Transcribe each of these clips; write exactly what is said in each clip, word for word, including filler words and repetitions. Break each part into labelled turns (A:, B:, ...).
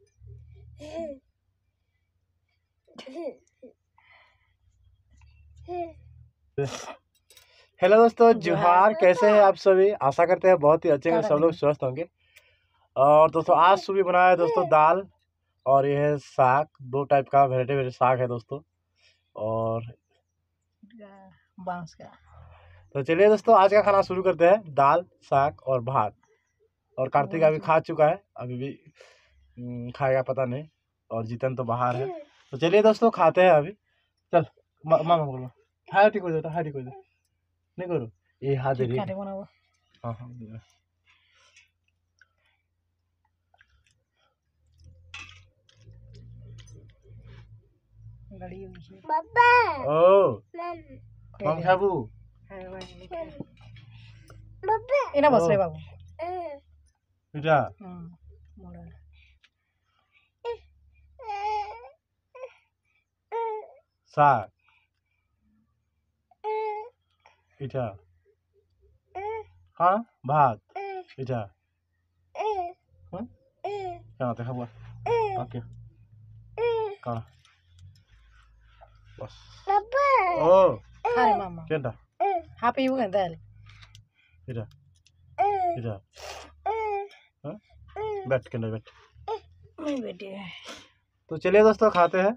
A: Hello दोस्तों, जोहार। कैसे हैं आप सभी? आशा करते हैं बहुत ही अच्छे हैं, सब लोग स्वस्थ होंगे। और दोस्तों आज सुबह बनाया है दोस्तों दाल, और ये है साग। दो टाइप का वेराइटी वेराइटी साग है दोस्तों, और
B: बांस का।
A: तो चलिए दोस्तों आज का खाना शुरू करते हैं। दाल, साग और भात। और कार्तिक अभी खा चुका है, अभी भी हम्म, खाएगा पता नहीं। और जीतन तो बाहर है। तो चलिए दोस्तों खाते हैं अभी। चल मामा बोलो, हाय ठीक हो जाता, हाय ठीक हो जाता नहीं करो ये हाथ दे रही है। हाँ हाँ ओ मम खाबू
B: इना बसले बाबू
A: बेटा साग इटा हाँ भात इटा हाँ क्या होता है खाबू ओके कौन बस ओ
B: अरे मामा
A: क्या था
B: हैप्पी यू कहता है
A: इटा इटा हाँ बैठ के बैठ
B: नहीं बेटे।
A: तो चलिए दोस्तों खाते हैं।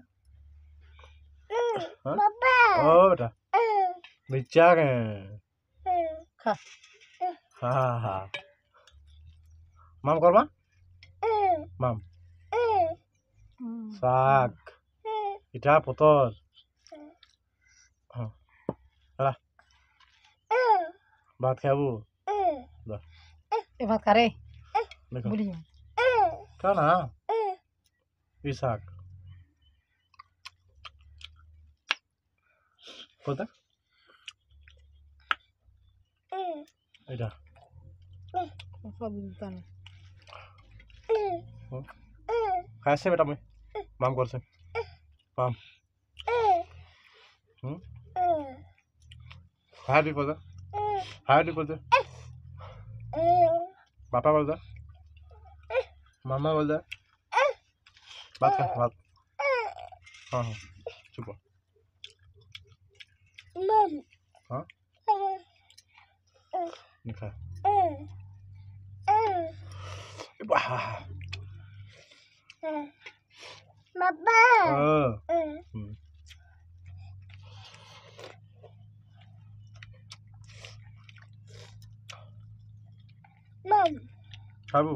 A: हाँ? ओ बेटा बिच्चा गए
B: खा
A: हाँ हाँ माम कर माम साग इटा पतर हाँ ला भात खाबू
B: ये बात करे
A: देखो
B: बोली
A: क्या ना ये साग कोता इटा
B: बोलता नहीं
A: कैसे बेटा मैं माम कर से माम हम्म हाय भी कोता हाय भी कोता पापा बोल दे मामा बोल दे बात कर बात हाँ हाँ चुप हाँ निखा खाबू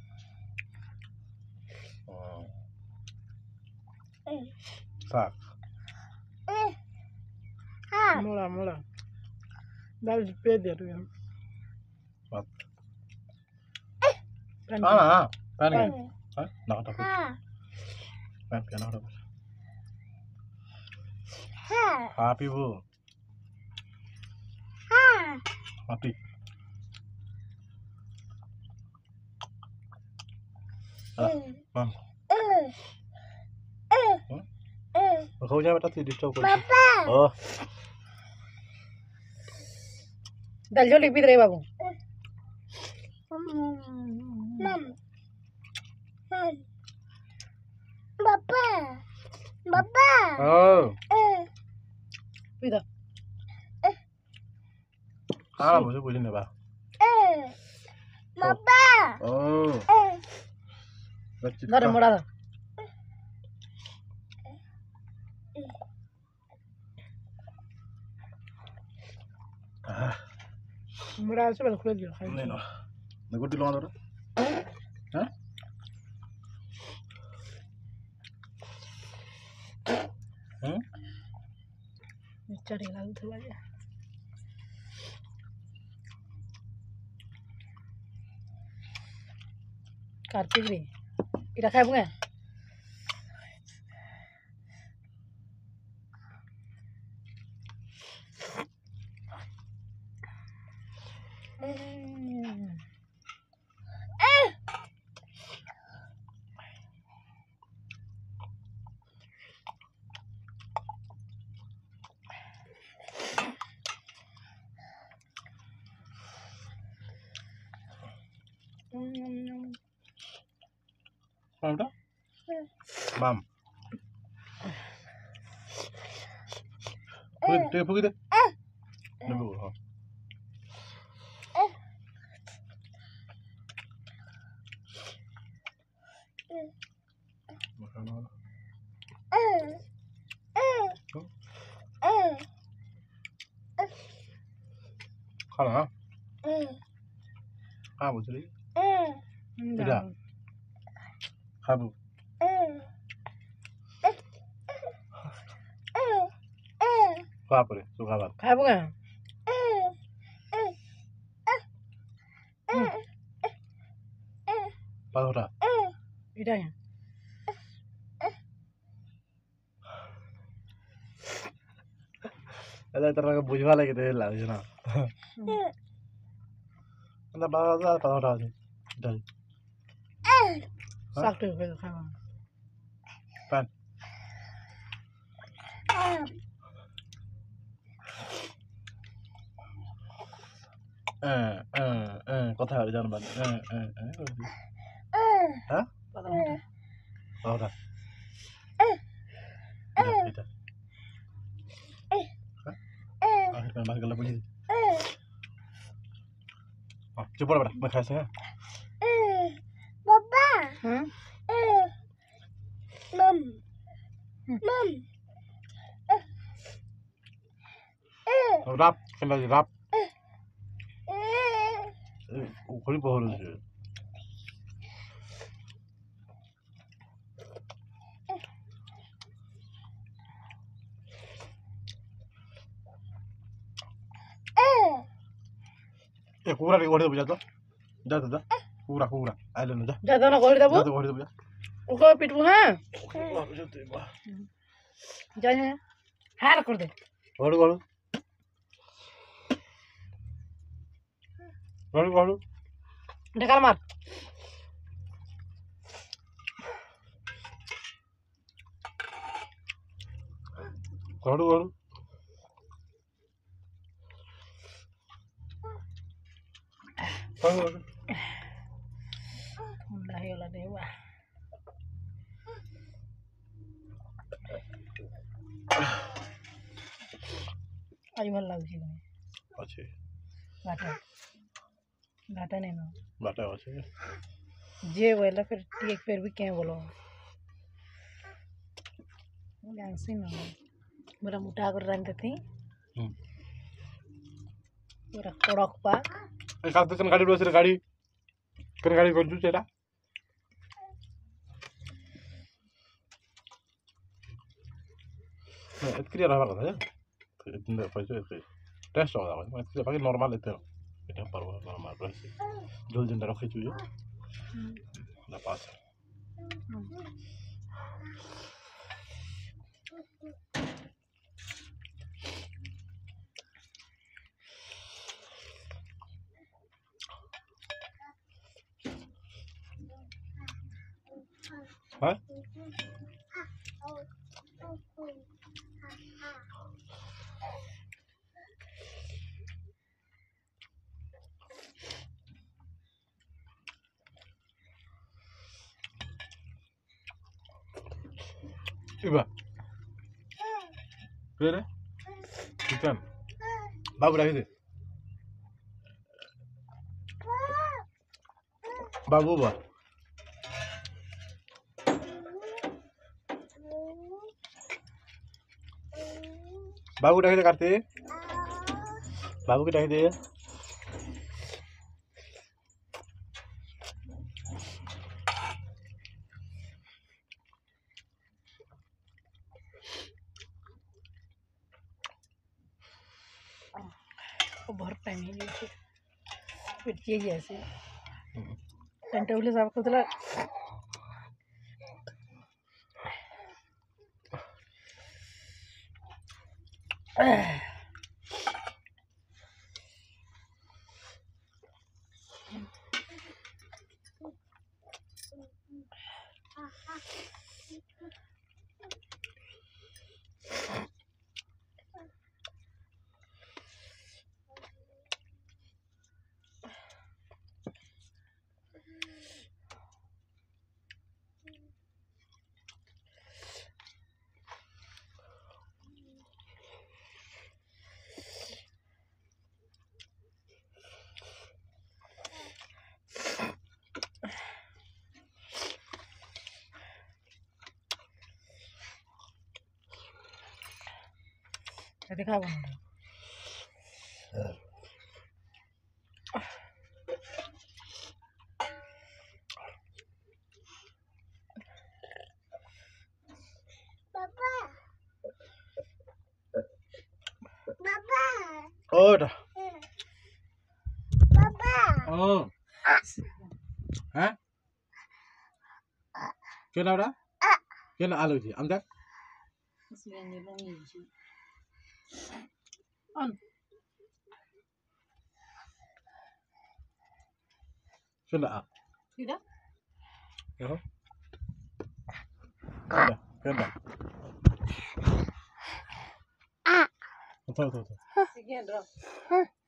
A: साग
B: मोड़ा मोड़ा दाल पे दे रही हूँ
A: बात हाँ हाँ पैन गया हाँ ना हटा पैन क्या ना हटा हाँ पीबू हाँ पी माम हो जाए बेटा तू डिस्टर्ब कर ओ
B: दाल जो लिपि रहे बाबू
C: Papa, Papa.
A: ओ
B: इधर
A: हाँ मुझे बोली नहीं बा
C: Papa.
A: ओ बच्चे
B: दाल मोड़ा था मोड़ा से बिल्कुल दिया
A: नहीं ना मैं गुड्डी लगा दो हाँ हम्म
B: चढ़ी लगा थोड़ा जा कार्तिक रे इरा खाए बुआ
A: कौन सा Mam. Pergi, dia pergi deh. Dia pergi. Ha. Makan apa? Kalau ha? Ha, betul. Tidak. Habu. Apa deh? Suka banget.
B: खाबो का
A: Pas udah.
B: इटा है
A: Ada terang bujuk lagi gitu lah, you know. Anda pas udah, pas udah sih. Udah.
B: sakto है खाबो
A: Pan. Eh, eh, eh, কথা হবে জানো বাদ। Eh, eh, eh, করবি। হ্যাঁ?
B: पता नहीं
A: Pas udah. এটা, এটা। आखिर में बात गला बुझी। हाँ, चुप रह बेटा, मैं खाए से है।
C: Papa.
B: हां
C: Mom. Mom.
A: Rap, kena lagi rap. Eh, kali pohon sih. Eh, kurang lagi order buja tuh. Dah, dah, dah. Kurang, kurang. Ayo dah.
B: ज्यादा ना कर देबो
A: Dah tuh order buja.
B: उको पिटबो हां
A: Wah, buja tuh, wah.
B: जा जा हार कर दे
A: Order, order. Order, order.
B: ढका मार
A: Order, order. Order, order.
B: नहीं होला नहीं हुआ आज भल लाଗୁଛି କଣ
A: ଅଛି
B: घाटा घाटा नहीं ना
A: ବାଟା ଅଛି
B: जे बोला फिर ठीक फिर भी क्या बोलो डांसिंग ना मेरा मोटा कर रंग थी
A: हम्म
B: पूरा कड़क पाक
A: ए काते कन गाडी बसरे गाडी कन गाडी कोन जुचेला nah itu kira apa katanya itu tidak apa itu itu tes soal apa itu tidak pakai normal itu itu baru normal berarti jual jendela keju ya nggak pas hah Iba. Kira? Ikan. Babu dah itu. Babu bah. Babu dah itu karti. Babu kita itu ya.
B: बहुत time है ये फिर ये जैसे countable साहब को तो Tadi kawan.
C: Papa. Papa.
A: Oh dah.
C: Papa.
A: Oh. Hah? Kenapa dah? Kenapa alu sih? Amdak?
B: On.
A: Kenapa?
B: Tidak?
A: Ya. Kenapa? Kenapa?
C: Ah.
A: Tuh tuh tuh.
B: Sekian, Rob.